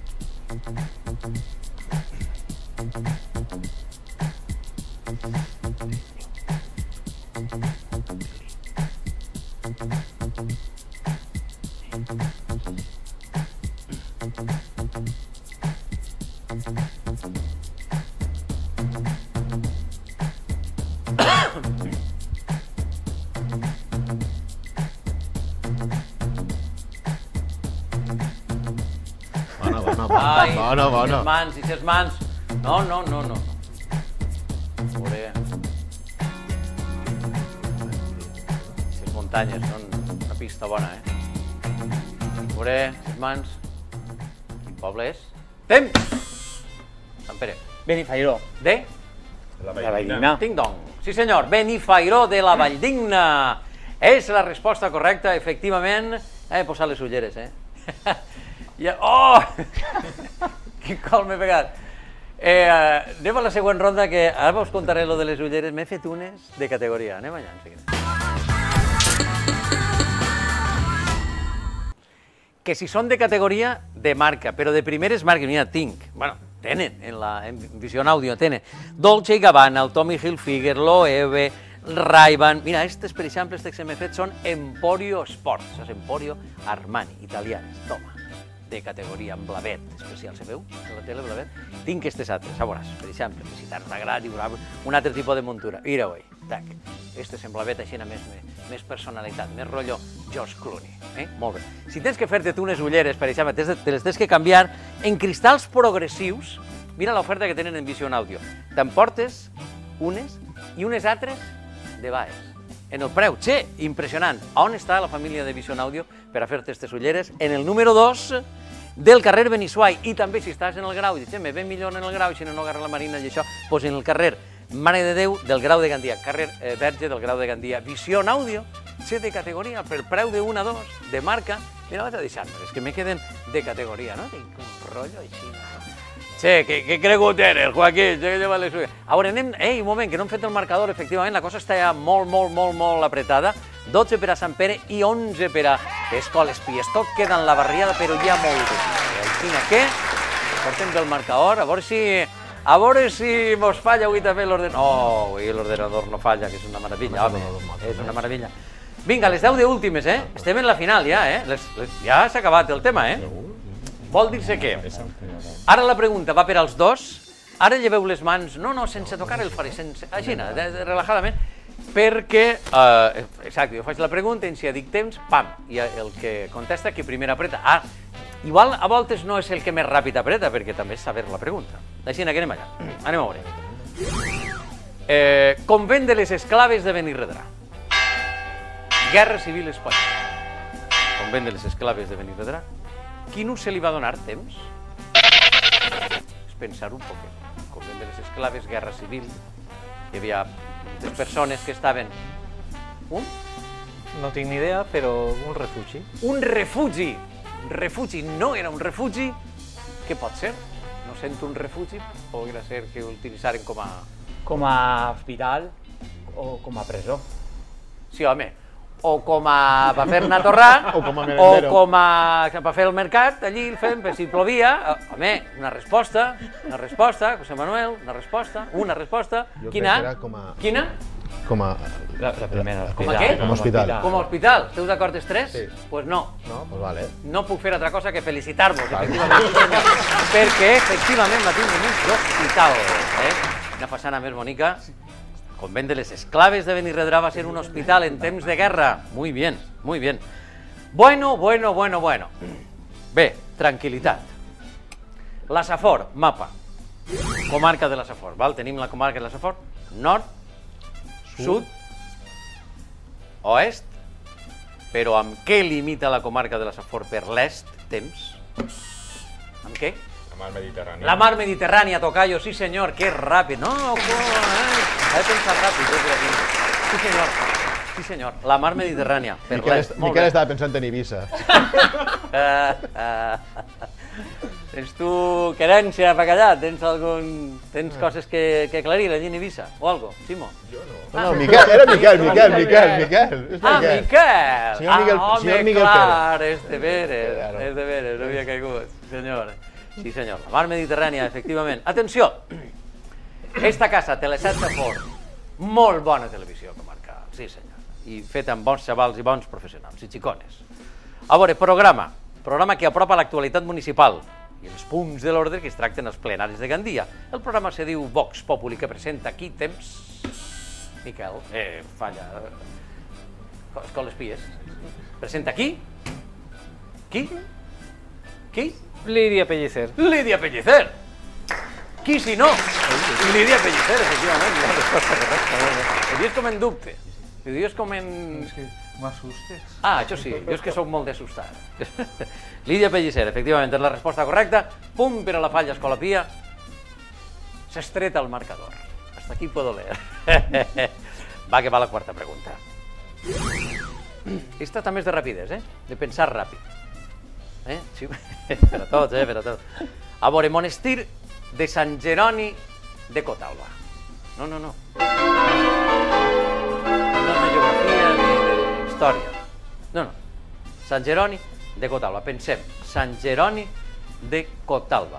Bona, bona, Ai, bona, bona. ses mans i ses mans. No, no, no, no. A veure... Ses muntanyes són una pista bona, eh? A veure, ses mans... Quin poble és? Temps! Sant Pere. Benifairó. De? La La Valldigna. Ding dong. Sí senyor, Benifairó de la Valldigna. És la resposta correcta, efectivament. He posat les ulleres, eh? Ja... Oh! Quin col m'he pegat. Eh, anem a la següent ronda, que ara us contaré lo de les ulleres. M'he fet unes de categoria. Anem allà, en seguida. Que si són de categoria, de marca, però de primeres marques, mira, tinc, bueno, tenen, en la en Vision Audio, tenen Dolce & Gabbana, el Tommy Hilfiger, l'Oewe, el Ray-Ban, mira, aquestes, per exemple, aquestes que m'he fet són Emporio Sports, és Emporio Armani, italianes, toma, de categoria, amb blavet especial, sabeu? De la tele, blavet. Tinc aquestes altres, a veuràs, per exemple, que si t'agradi un altre tipus de muntura, mira-ho, tac, aquestes en blavet així, més, més personalitat, més rotllo George Clooney, eh? Molt bé. Si tens que fer-te tu unes ulleres, per exemple, te les tens que canviar en cristalls progressius, mira l'oferta que tenen en Vision Audio, t'emportes unes i unes altres de baix. En el preu, che, impressionant. On està la família de Vision Audio per a fer-te aquestes ulleres? En el número dos del carrer Benissuai. I també si estàs en el Grau, i dius, me ve millor en el Grau, si no, no agarra la Marina i això, doncs en el carrer Mare de Déu del Grau de Gandia, carrer eh, Verge del Grau de Gandia. Vision Audio, che, de categoria, per preu de un a dos, de marca. Mira, vas a deixar-me, és que me queden de categoria, no? Tinc un rotllo així, no? Che, que, que cregut eres, Joaquín, que lleva les ulleres. A veure, anem... Ei, un moment, que no hem fet el marcador, efectivament, la cosa està ja molt, molt, molt, molt apretada. dotze per a Sant Pere i onze per a Escoles Pies. Tot queda en la barriada, però hi ha molt de temps. Quina què? Portem del marcador, a veure si... A veure si mos falla avui també l'ordenador. Oh, avui l'ordenador no falla, que és una meravella, home. És una meravella. Vinga, les deu de últimes, eh? Estem en la final ja, eh? Les, les... Ja s'ha acabat el tema, eh? Vol dir-se què? Ara la pregunta va per als dos, ara lleveu les mans, no, no, sense tocar el faré, sense, així, de, de, relajadament, perquè, eh, exacte, jo faig la pregunta, i si dic temps, pam, i el que contesta que primer apreta. Ah, igual a voltes no és el que més ràpid apreta, perquè també és saber la pregunta. Així, que anem allà, anem a veure. Eh, convent de les esclaves de Benirredrà. Guerra Civil Espanyola. Convent de les esclaves de Benirredrà. Quin ús se li va donar temps? És pensar un poc. Convent de les esclaves, Guerra Civil, hi havia moltes persones que estaven... Un? No tinc ni idea, però un refugi. Un refugi! Un refugi no era un refugi. Què pot ser? No sento un refugi, podria ser que ho utilitzaren com a... Com a hospital o com a presó. Sí, home. O com a per fer anar a torrar, O com a o merendero. com a per fer el mercat, allí el fem, per si plovia. Home, una resposta, una resposta, José Manuel, una resposta, una resposta. Jo crec Quina? que era com a... Quina? Com a... La, la primera. Com a què? Com a hospital. Com a hospital. Esteu d'acord els tres? Sí. Pues no. No? Pues vale. No puc fer altra cosa que felicitar-vos, efectivament, sí, senyor, perquè efectivament la tinc dins l'hospital. Eh? Una façana més bonica. Convent de les esclaves de Benirredrà va ser un hospital en temps de guerra. Muy bien, muy bien. Bueno, bueno, bueno, bueno. Bé, tranquil·litat. La Safor, mapa. Comarca de la Safor, val? Tenim la comarca de la Safor. Nord, sud, oest, però amb què limita la comarca de la Safor per l'est? Temps. Amb què? La mar Mediterrània. La mar Mediterrània, tocayo, sí senyor, que ràpid. No, no, eh? He pensat ràpid, eh, per aquí. Sí, senyor. Sí, senyor. La mar Mediterrània. Per Miquel, res. est- Molt Miquel bé. estava pensant en Eivissa. Tens tu querència per callar? Tens algun... Tens coses que, que aclarir allí en Eivissa? O algo, Simo? No, no, Miquel, era Miquel, Miquel, Miquel, Miquel. És Ah, Miquel. Miquel! Senyor Miguel- ah, home, senyor Miguel clar, és de veres, Claro. és de veres, no havia caigut. Sí, senyor. Sí, senyor. La mar Mediterrània, efectivament. Atenció! Esta casa, Teleset de Fort, molt bona televisió comarcal, sí senyor. I feta amb bons xavals i bons professionals, i xicones. A veure, programa. Programa que apropa l'actualitat municipal i els punts de l'ordre que es tracten els plenaris de Gandia. El programa se diu Vox Populi, que presenta aquí temps... Miquel, eh, falla... Escoles Pies. Presenta qui? Qui? Qui? Lídia Pellicer. Lídia Pellicer. Qui si no? Lídia Pellicer, efectivament, la resposta correcta. Ho dius com en dubte. Ho dius com en... És que m'assustes. Ah, això sí, jo és que sóc molt d'assustar. Lídia Pellicer, efectivament, és la resposta correcta. Pum per a la falla Escola Pia. S'estreta el marcador. Hasta aquí puedo leer. Va, que va la quarta pregunta. Esta també és de rapidesa, eh? De pensar ràpid. Eh? Sí, per a tots, eh? Per a tots. A veure, monestir de Sant Jeroni de Cotalba. No, no, no. No és de geografia ni d'història. No, no. Sant Jeroni de Cotalba. Pensem, Sant Jeroni de Cotalba.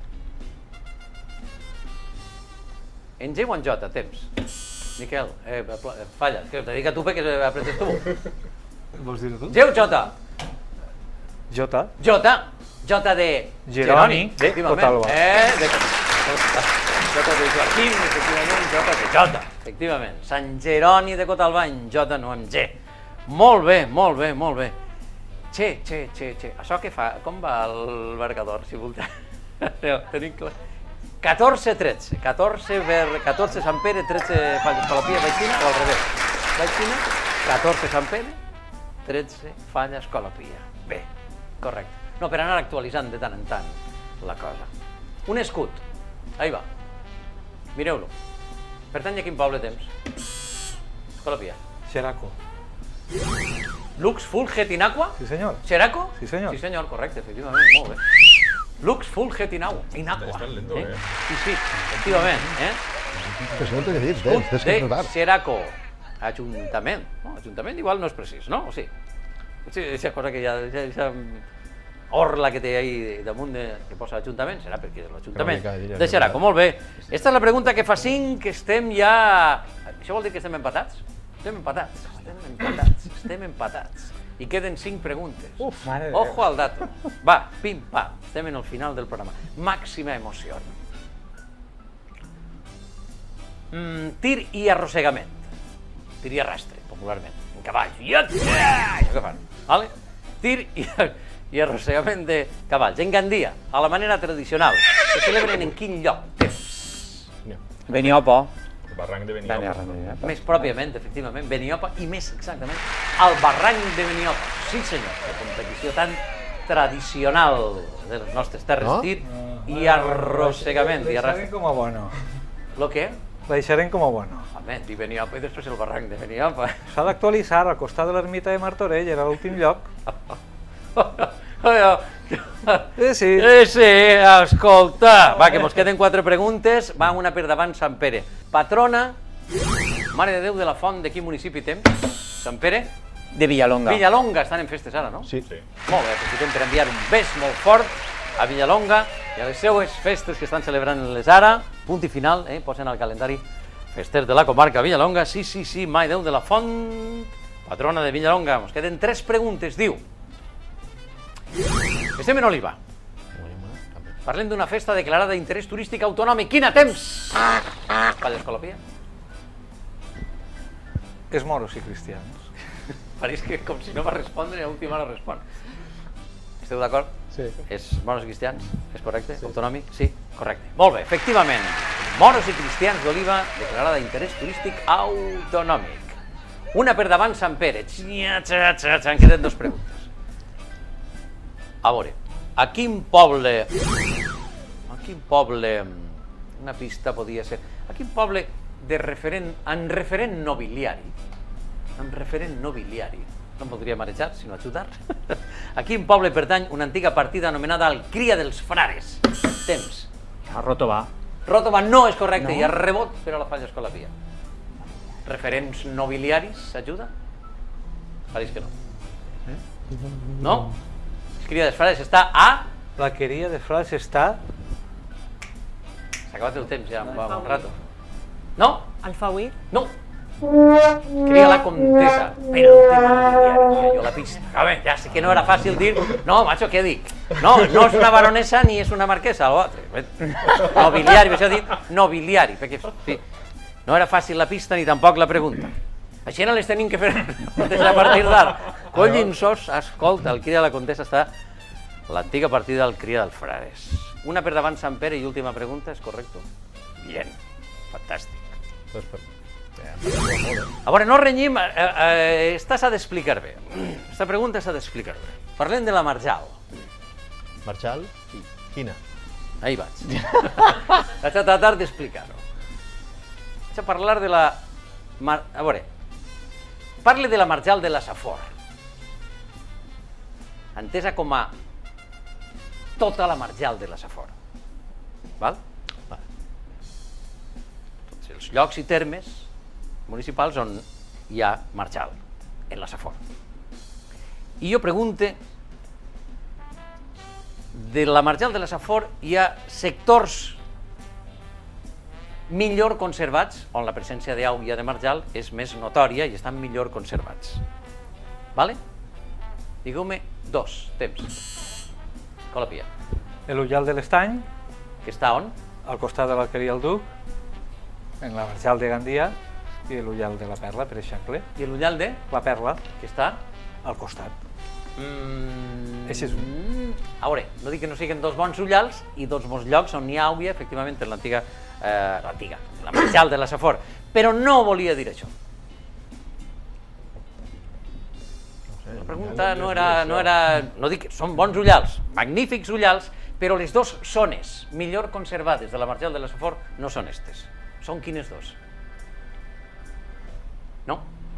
Engeu en Jota, temps. Miquel, eh, falla, que te dic a tu perquè apretes tu. Vols dir-ho tu? Geu, Jota. Jota. Jota. Jota de Jeroni de efectivament. Cotalba. Eh, de Cotalba. Jota de Joaquim, efectivament, Jota de Jota, efectivament. Sant Jeroni de Cotalba en Jota, no amb G. Molt bé, molt bé, molt bé. Che, che, che, che. Això què fa? Com va el marcador, si volta? Tenim clar. catorze tretze. catorze per catorze Sant Pere, tretze Falles Escolapia, Baixina, o al revés. Baixina, catorze Sant Pere, tretze Falles Escolapia. Bé, correcte. No, per anar actualitzant de tant en tant la cosa. Un escut. Ahí va. Mireu-lo. Pertany a quin poble temps? Escolapia. Xeraco. Lux Fulget Inaqua? Sí, senyor. Xeraco? Sí, senyor. Sí, senyor, correcte, efectivament, molt bé. Lux Fulget Inaqua. Inaqua. Eh? Sí, sí, efectivament. Eh? Però si no t'ho he dit, Escut tens, tens que de notar. Xeraco. Ajuntament. No, ajuntament igual no és precís, no? O sí? Sí, aquesta cosa que hi ha... Aquesta orla que té ahí damunt de, que posa Ajuntament, serà perquè és l'Ajuntament de Xeraco. Molt bé. Esta és la pregunta que fa cinc, que estem ja... Això vol dir que estem empatats? Estem empatats, estem empatats, estem empatats. I queden cinc preguntes. Uf, mare de Déu. Ojo al dato. Va, pim, pam. Estem en el final del programa. Màxima emoció. Mm, tir i arrossegament. Tir i arrastre, popularment. En cavalls. I això que fan. Vale? Tir i, i arrossegament de cavalls. En Gandia, a la manera tradicional. Se celebren en quin lloc? Temps. Beniopa. El barranc de Beniopa. Més pròpiament, efectivament, Beniopa, i més exactament, al barranc de Beniopa. Sí, senyor, la competició tan tradicional de les nostres terres, No? tir i arrossegament. La I deixarem arrastre. com a bueno. Lo què? La deixarem com a bueno. Home, di Beniopa i després el barranc de Beniopa. S'ha d'actualitzar, al costat de l'ermita de Martorell, era l'últim lloc. Eh, sí. Eh, sí, escolta. Va, que mos queden quatre preguntes. Va, una per davant, Sant Pere. Patrona, Mare de Déu de la Font, de quin municipi temps? Sant Pere? De Villalonga. Villalonga, estan en festes ara, no? Sí. Molt bé, aprofitem per enviar un bes molt fort a Villalonga i a les seues festes que estan celebrant les ara. Punt i final, eh? Posen al calendari festes de la comarca Villalonga. Sí, sí, sí, Mare de Déu de la Font, patrona de Villalonga. Ens queden tres preguntes, diu. Estem en Oliva. Parlem d'una festa declarada d'interès turístic autonòmic. Quina temps? Falles Escolapia. És moros i cristians. Pareix que com si no va respondre i a última hora respon. Esteu d'acord? Sí. És moros i cristians? És correcte? Autonòmic? Sí, correcte. Molt bé, efectivament. Moros i cristians d'Oliva, declarada d'interès turístic autonòmic. Una per davant, Sant Pere. Xia, xia, xia, xia. En queden dos preguntes. A veure, a quin poble... A quin poble... Una pista podia ser... A quin poble de referent, en referent nobiliari. En referent nobiliari. No em podria marejar, sinó ajudar. A quin poble pertany una antiga partida anomenada el Cria dels Frares? Temps. A Ròtova. Ròtova no és correcte, hi ha rebot per a la falla escolapia. Referents nobiliaris, s'ajuda? Pareix que no. No? El Cria dels Frares està a... La Cria dels Frares està... S'ha acabat el temps ja, va un rato. No? Alfauir? No. Cria la Comtessa, però el tema nobiliari, jo la pista. A veure, ja sé que no era fàcil dir, no, macho, què dic? No, no és una baronesa ni és una marquesa, l'altre. Nobiliari, això he dit nobiliari, perquè sí, no era fàcil la pista ni tampoc la pregunta. Així no les tenim que fer des de partir d'ara. Collin sos, escolta, el Cria de la Comtessa està l'antiga partida del Cria dels Frares. Una per davant Sant Pere i última pregunta, és correcte? Bien, fantàstic. Perfecte. A veure, no renyim, eh, eh, esta s'ha d'explicar bé. Esta pregunta s'ha d'explicar bé. Parlem de la Marjal. Marjal? Quina? Ahí vaig. Vaig a tratar d'explicar-ho. Vaig a parlar de la... Mar... A veure, parle de la Marjal de la Safor. Entesa com a tota la Marjal de la Safor. Val? Val. Tots els llocs i termes municipals on hi ha Marjal, en la Safor. I jo pregunte, de la Marjal de la Safor hi ha sectors millor conservats, on la presència d'aigua de Marjal és més notòria i estan millor conservats. Vale? Digueu-me dos, temps. Colapia. L'Ullal de l'Estany. Que està on? Al costat de l'Alqueria del Duc, en la Marjal de Gandia, i l'Ullal de la Perla, per exemple. I l'Ullal de? La Perla. Que està? Al costat. Mm... Eixe és un... A veure, no dic que no siguin dos bons ullals i dos bons llocs on hi ha àuia, efectivament, en l'antiga, eh, l'antiga, la Marjal de la Safor. Però no volia dir això. La pregunta no era... No, era, no dic que són bons ullals, magnífics ullals, però les dues zones millor conservades de la Marjal de la Safor no són estes. Són quines dos? No?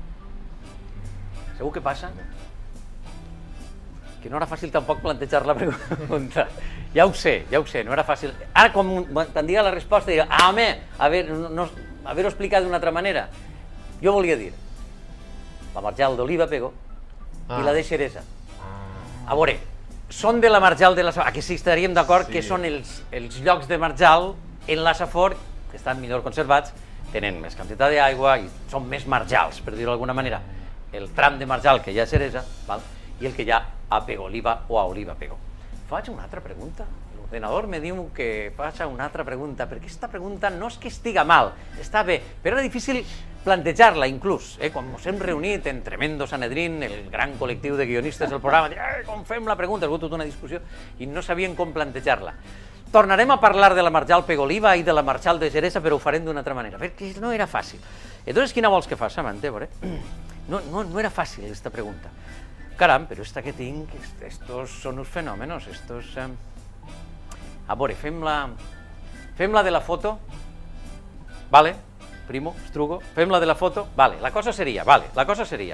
Segur que passa? Que no era fàcil tampoc plantejar la pregunta. Ja ho sé, ja ho sé, no era fàcil. Ara, quan te'n diga la resposta, dirà, ah, home, haver-ho explicat d'una altra manera. Jo volia dir la Marjal d'Oliva Pego i la de Xeresa. A veure, són de la Marjal de la Safor, aquí sí estaríem d'acord que són els llocs de Marjal en la Safor, que estan millor conservats, tenen més quantitat d'aigua i són més marjals, per dir-ho d'alguna manera. El tram de Marjal que hi ha a Xeresa, val? I el que hi ha a Pego Oliva o a Oliva Pego. Faig una altra pregunta. L'ordenador me diu que faig una altra pregunta, perquè aquesta pregunta no és que estiga mal, està bé, però era difícil plantejar-la inclús. Eh? Quan ens hem reunit en Tremendo Sanedrín, el gran col·lectiu de guionistes del programa, eh, com fem la pregunta, ha hagut tota una discussió i no sabien com plantejar-la. Tornarem a parlar de la Marjal Pegoliva i de la Marjal de Xeresa, però ho farem d'una altra manera, perquè no era fàcil. Entonces, quina vols que faci, Amante? No, no, no era fàcil, aquesta pregunta. Caram, però esta que tinc, estos són uns fenòmenos, estos... Eh... A veure, fem la... Fem la de la foto, vale, primo, Strugo, fem la de la foto, vale, la cosa seria, vale, la cosa seria...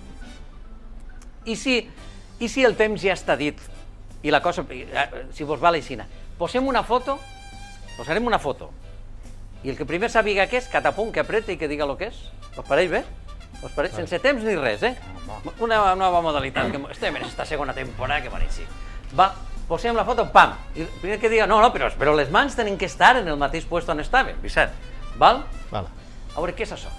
I si, i si el temps ja està dit, i la cosa, si vos val aixina, posem una foto, posarem una foto, i el que primer sàpiga què és, catapunt, que apreta i que diga el que és. Us pareix bé? Us pareix? Sense temps ni res, eh? Una nova modalitat, que estem en aquesta segona temporada, que boníssim. Va, posem la foto, pam, i el primer que diga, no, no, però, però les mans tenen que estar en el mateix lloc on estaven, Vicent, val? Val. A veure, què és això?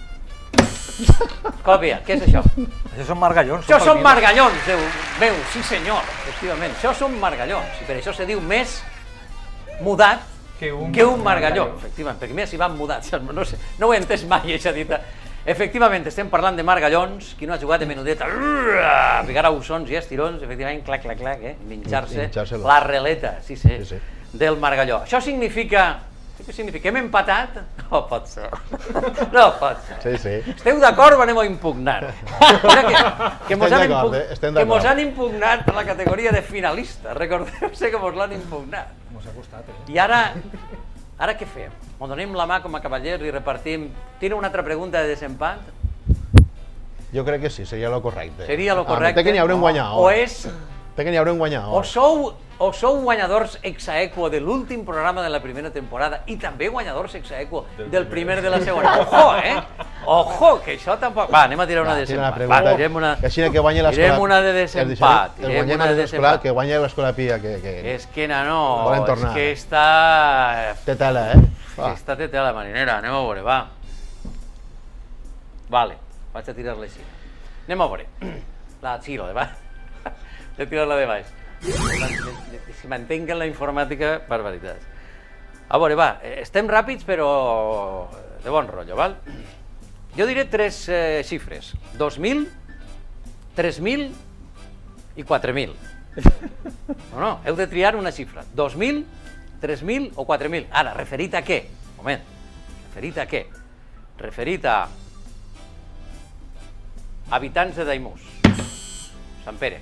Còpia, què és això? Això són margallons. Això són margallons, Déu meu, sí senyor, efectivament. Això són margallons, i per això se diu més mudat que un, que un margalló, efectivament, perquè mira si van mudats, no, sé, no ho he entès mai, aquesta dita. Efectivament, estem parlant de margallons, qui no ha jugat de menudeta, pegar a ussons i estirons, efectivament, clac, clac, clac, eh? minxar-se la releta, sí, sí, sí, sí, del margalló. Això significa... Què significa? Hem empatat? No pot ser. No pot ser. Sí, sí. Esteu d'acord o anem a impugnar? Mira que, que mos han, impug... eh? que mos han impugnat per la categoria de finalista. Recordeu-se que mos l'han impugnat. Mos ha costat, eh? I ara, Ara què fem? Ens donem la mà com a cavallers i repartim... Tira una altra pregunta de desempat? Jo crec que sí, seria lo correcte. Seria lo correcte? Té que n'hi haurem guanyat. O és... Té que n'hi haurem guanyat. O sou... O sou guanyadors ex aequo de l'últim programa de la primera temporada i també guanyadors ex aequo del primer de la segona. Ojo, eh? Ojo, que això tampoc... Va, anem a tirar una de desempat. Va, tirem una... Així que guanyi l'escola... Tirem una de desempat. Tirem una de desempat. Que guanyi l'escola Pia, que... És que, nano, és que està... Té tela, eh? Aquesta té tela marinera, anem a veure, va. Vale, vaig a tirar-la així. Anem a veure. La xilo, de baix. He tirat la de baix. Si mantenc en la informàtica, barbaritats. A veure, va, estem ràpids però de bon rotllo, val? Jo diré tres eh, xifres. dos mil, tres mil i quatre mil. No, no, heu de triar una xifra. dos mil, tres mil o quatre mil. Ara, referit a què? Moment. Referit a què? Referit a habitants de Daimús. Sant Pere.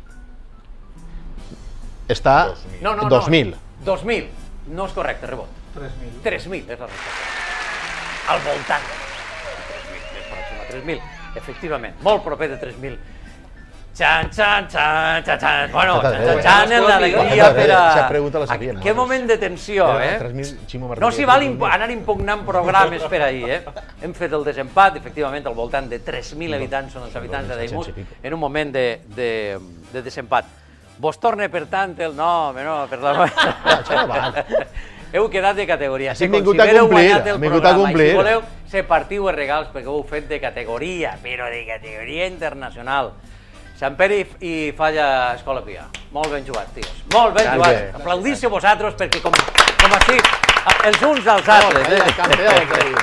Està no, no, dos mil. No, dos mil. No és correcte, rebot. tres mil. tres mil és la resposta. Al voltant. tres mil, més pròxim a tres mil. Efectivament, molt proper de tres mil. Xan, xan, xan, xan, xan. Bueno, xan, xan, xan, en l'alegria per a... Què moment de tensió, eh? No s'hi val anar impugnant programes per ahir, eh? Hem fet el desempat, efectivament, al voltant de tres mil habitants són els habitants de Daimús, en un moment de desempat. Vos torna, per tant, el nom, no, per la... Heu quedat de categoria. Si considereu guanyat el programa i si voleu, se partiu els regals perquè ho heu fet de categoria, però de categoria internacional. Sant Pere i Falla Escola Pia. Molt ben jugat, tios. Molt ben jugat. Aplaudíssiu vosaltres perquè com així, els uns als altres.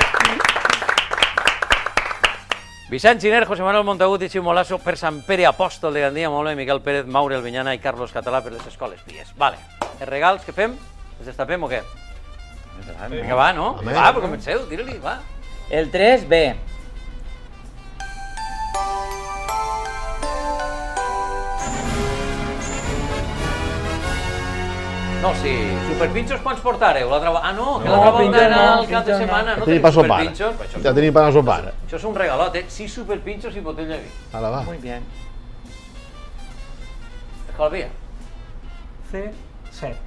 Vicent Giner, José Manuel Montagut i Xiu Molasso per Sant Pere Apòstol de Gandia, molt bé, Miquel Pérez, Maure Albinyana i Carlos Català per les escoles Pies. Vale. Els regals que fem? Els destapem o què? Vinga, va, no? Va, però comenceu, tira-li, va. El tres, B. No, sí. Superpinxos quants portareu? Ah, no, que l'altra volta era el cap de setmana. No tenim superpinxos? Ja tenim per a sopar. Això és un regalot, eh? Sis superpinxos i botella de vi. Hala, va. Muy bien. Escola Pia. C, set.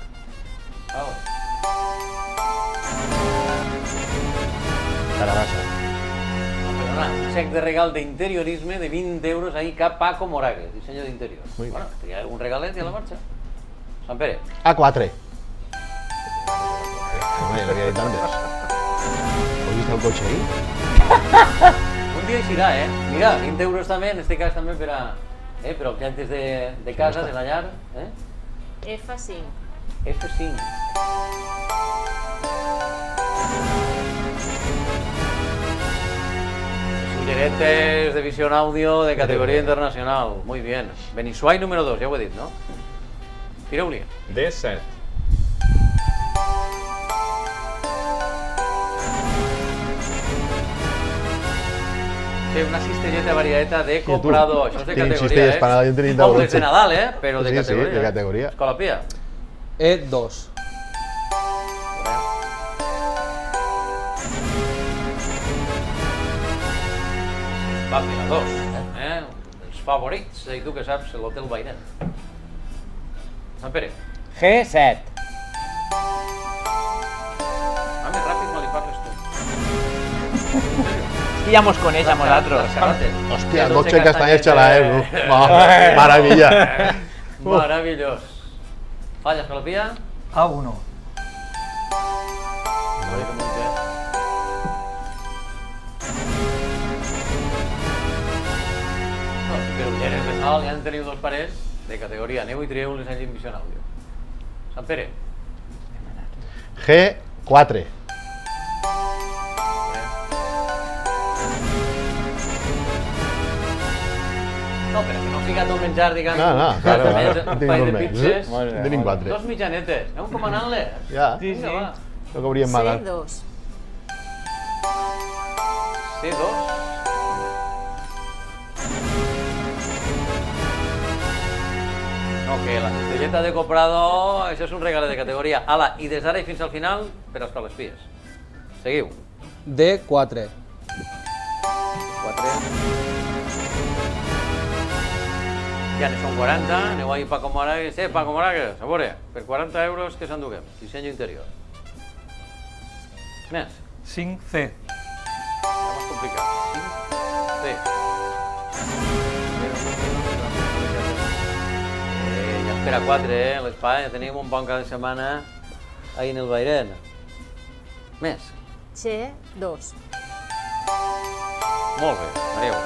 Carabassa. Perdona, un xec de regal d'interiorisme de vint euros ahí cap Paco Moragues, disseny d'interior. Bueno, tria un regalet i a la marxa. Sant Pere. A quatre. Home, no havia dit antes. Heu vist el cotxe ahí? Un dia eixirà, eh? Mira, vint euros també, en este cas també per a... Eh, per als clientes de casa, de la llar. F cinc. F cinc. Suggerentes de Vision Audio de categoria internacional. Muy bien. Benissuai número dos, ja ho he dit, no? Tireu-li. D set. Sí, una cistelleta variadeta de comprador. Això és de categoria, eh? Com les de Nadal, eh? Però de categoria. Sí, sí, de categoria. Escola Pia. E dos. Va, mira, dos. Eh? Els favorits. I tu que saps, l'Hotel Bairet. Sant Pere. G set. Ah, més ràpid no li parles tu. És que ja mos coneix a nosaltres. Hòstia, dotze castanyes xalaers. Maravilla. Maravillós. Falla, Escola Pia. A uno. No, si per ulleres de sol ja en teniu dos parells de categoria. Aneu i trieu les en Vision Audio. Sant Pere. G quatre. No, però que no siga tot menjar, diguem. No, no, claro, claro. Un parell de pizzas. Tenim quatre. Dos mitjanetes. Aneu comanant-les. Ja. Sí, sí. Lo que hauríem magat. C dos. C dos. No, que la cistelleta de comprado, això és un regal de categoria. Ala, i des d'ara i fins al final, per estar les pies. Seguiu. D quatre. quatre. Ja ne són quaranta, aneu ahir Paco Moragues. Eh, Paco Moragues, a veure, per quaranta euros que s'enduguem? Disseny interior. Més. cinc C. Ja m'has complicat. cinc C. Eh, ja espera quatre, eh, l'espai. Ja tenim un bon cada setmana ahir en el Bairen. Més. G dos. Molt bé, Marieu.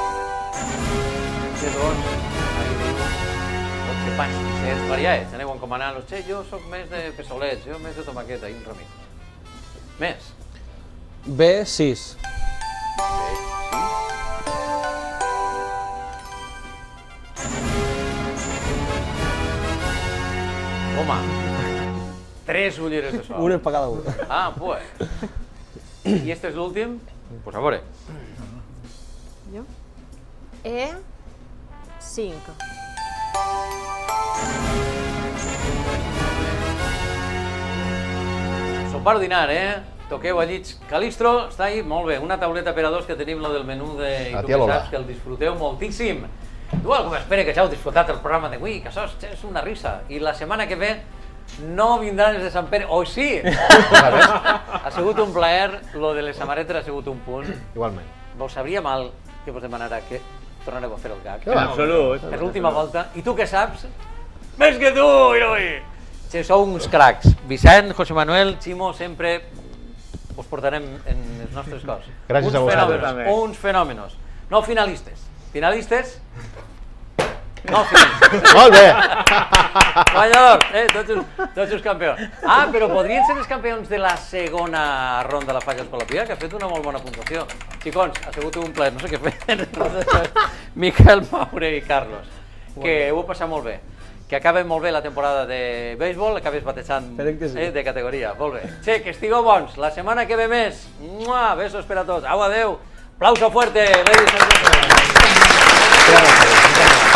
G dos. Ahí diu. Pot ser pastisets variats. Aneu encomanant-los. Che, jo soc més de pesolets, jo més de tomaqueta i un ramit. Més. B sis. Bé, sí. Home, tres ulleres de sol. Unes per cada un. Ah, pues. I este és l'últim? Pues a veure. Jo? E cinc. Sopar o dinar, eh? Toqueu a llits. Calistro, està ahí? Molt bé. Una tauleta per a dos que tenim la del menú de... I tu que saps que el disfruteu moltíssim. Igual com espero que ja heu disfrutat el programa d'avui, que això és una risa. I la setmana que ve no vindran els de Sant Pere. O sí! Ha sigut un plaer. Lo de les samarretes ha sigut un punt. Igualment. Vos sabria mal que vos demanara que tornareu a fer el gag. En absolut. Per l'última volta. I tu què saps? Més que tu, Iroi! Sí, sou uns cracs. Vicent, José Manuel, Ximo, sempre us portarem en els nostres cors. Gràcies a vosaltres. Uns fenòmenos. No finalistes. Finalistes? No finalistes. Molt bé! Guanyador, eh? Tots els, tots els campions. Ah, però podrien ser els campions de la segona ronda de la Falla Escolapia, que ha fet una molt bona puntuació. Xicons, ha sigut un plaer, no sé què fer. Miquel, Maure i Carlos, que ho heu passat molt bé. Que acaben molt bé la temporada de béisbol, acabes batejant eh, de categoria. Molt bé. Che, que estigueu bons. La setmana que ve més. Mua, besos per a tots. Au, adeu. Aplauso fuerte, ladies and gentlemen.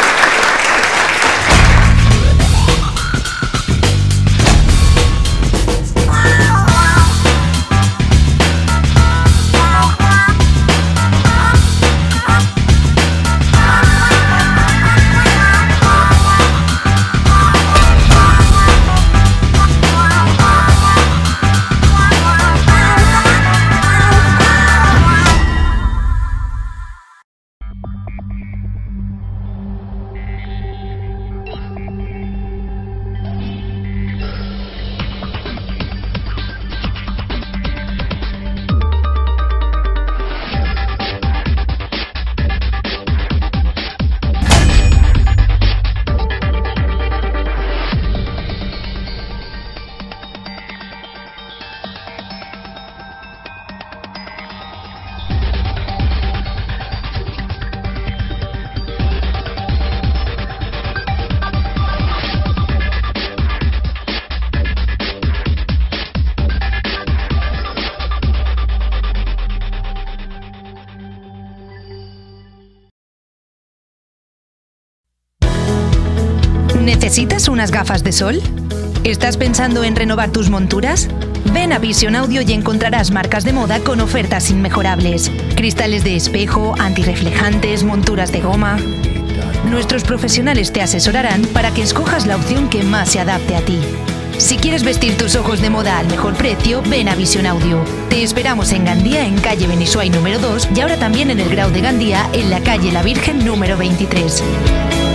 ¿Necesitas unas gafas de sol? ¿Estás pensando en renovar tus monturas? Ven a Vision Audio y encontrarás marcas de moda con ofertas inmejorables. Cristales de espejo, antirreflejantes, monturas de goma. Nuestros profesionales te asesorarán para que escojas la opción que más se adapte a ti. Si quieres vestir tus ojos de moda al mejor precio, ven a Vision Audio. Te esperamos en Gandía, en calle Benisuay número dos, y ahora también en el Grau de Gandía, en la calle La Virgen número veintitrés.